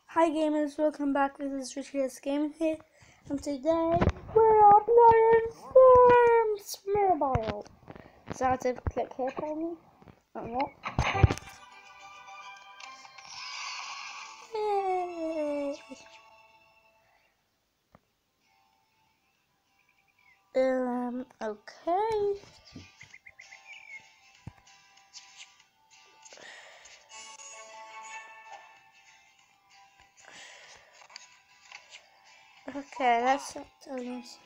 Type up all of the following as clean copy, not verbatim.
Hi gamers, welcome back. This is Richard's Game here, and today we're playing Farms Mobile. So I have to click here for me. Or what? Yay! Okay. Okay, let's set this.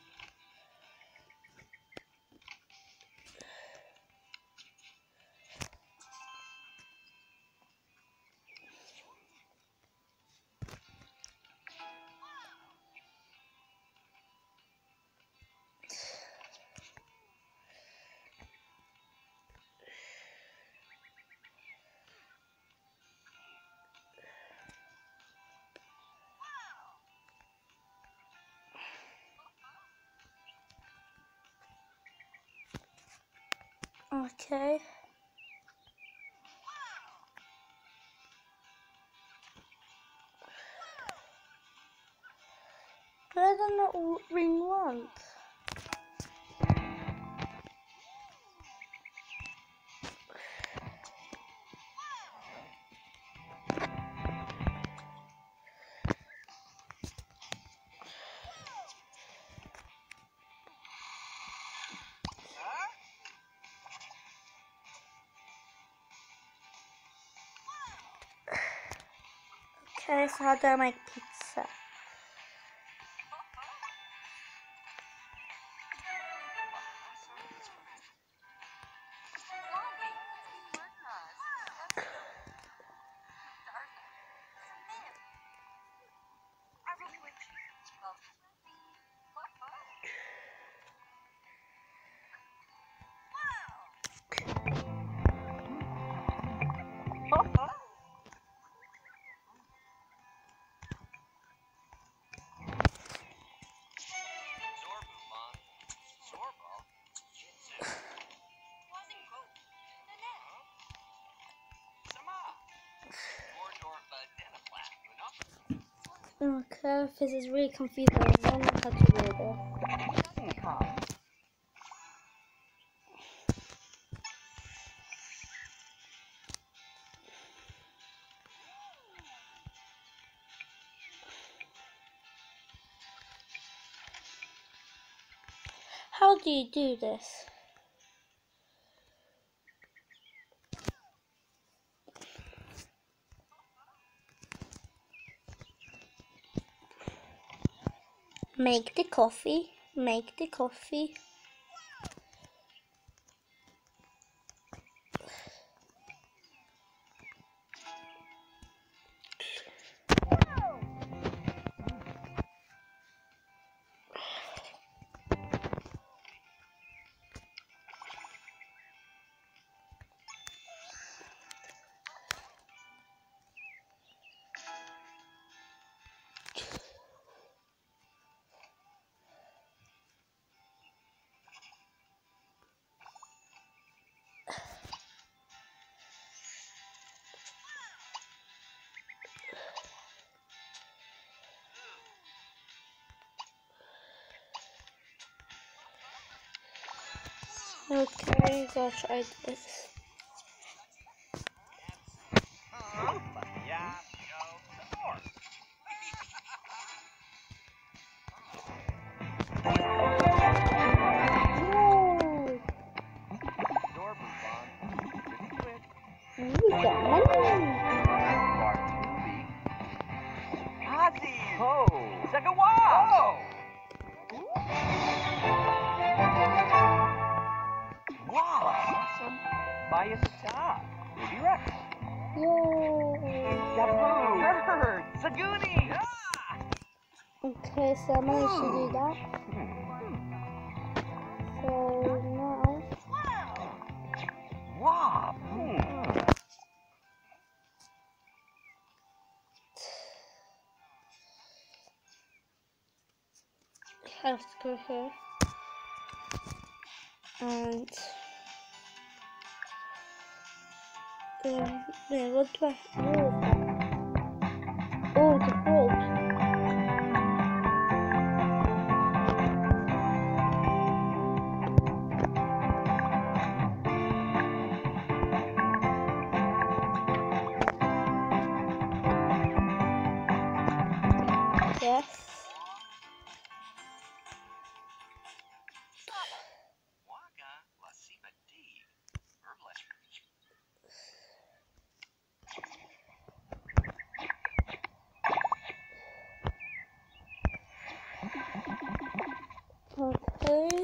Okay. But I don't know what ring wants. Okay, so how do I make pizza? Okay, this is really confusing. I don't know how to do this. How do you do this? Make the coffee. Make the coffee. Okay, go try this. Buy us a stop. Ruby Rex. Yay! Yahoo! Bird! Saguni! Okay, so I managed to do that. So now, Wow! I have to go here. And yeah, what do I? please.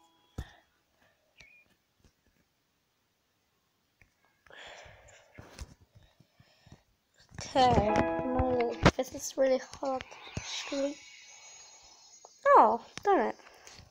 Okay, no, this is really hard actually. Oh, done it.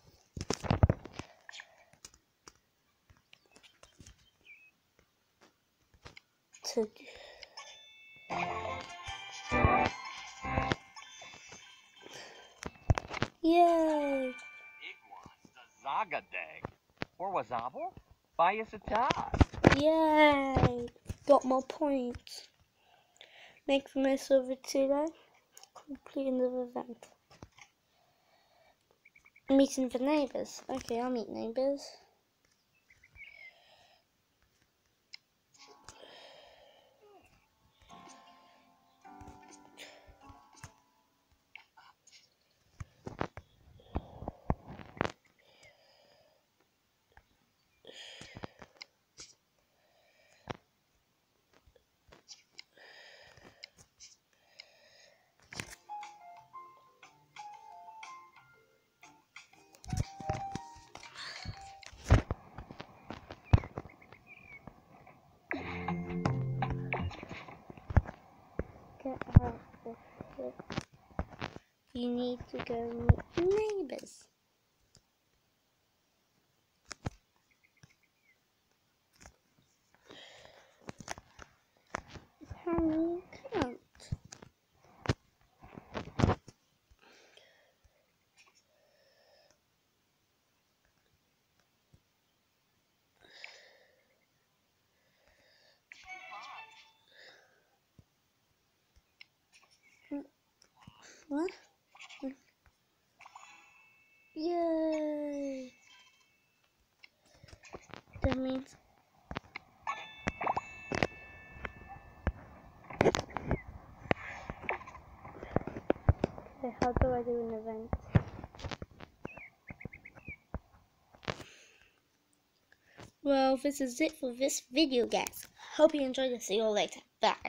Yay! Zagadag. Or Wazabo? Bayasata. Yay! Got more points. Make the most of it today. Completing the event. Meeting the neighbours. Okay, I'll meet neighbours. Get out of here. You need to go meet neighbours. Apparently you can't. What? Yay! That means okay, how do I do an event? Well, this is it for this video, guys. Hope you enjoyed it. See you all later. Bye.